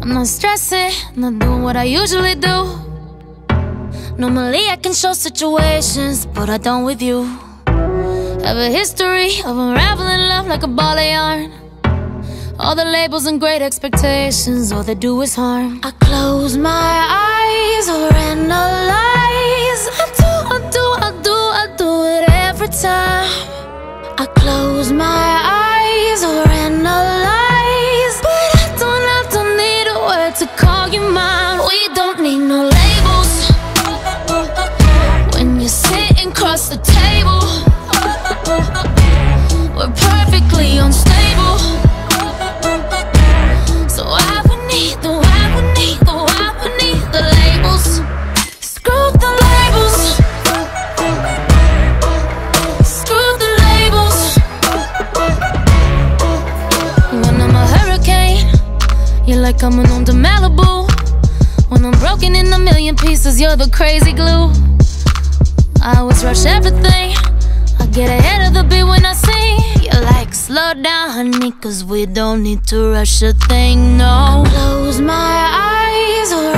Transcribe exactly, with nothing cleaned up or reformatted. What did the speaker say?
I'm not stressing, not doing what I usually do. Normally I can show situations, but I don't with you. Have a history of unraveling love like a ball of yarn. All the labels and great expectations, all they do is harm. I close my eyes or analyze. I do, I do, I do, I do it every time. I close my eyes or analyze, but I don't, I don't need a word to call you mine. We don't need no labels when you're sitting across the table. We're perfectly unstable, so I would need the, I would need the, I would need the labels. Screw the labels. Screw the labels. When I'm a hurricane, you're like coming home to Malibu. When I'm broken in a million pieces, you're the crazy glue. I always rush everything, I get ahead of the beat when I sing. You're like, slow down, honey, cause we don't need to rush a thing, no. Close my eyes or